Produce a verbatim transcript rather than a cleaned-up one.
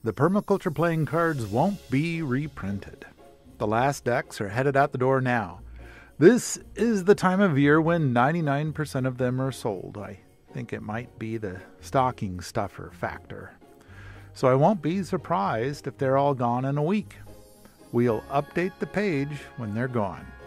the permaculture playing cards won't be reprinted. The last decks are headed out the door now. This is the time of year when ninety-nine percent of them are sold. I think it might be the stocking stuffer factor. So I won't be surprised if they're all gone in a week. We'll update the page when they're gone.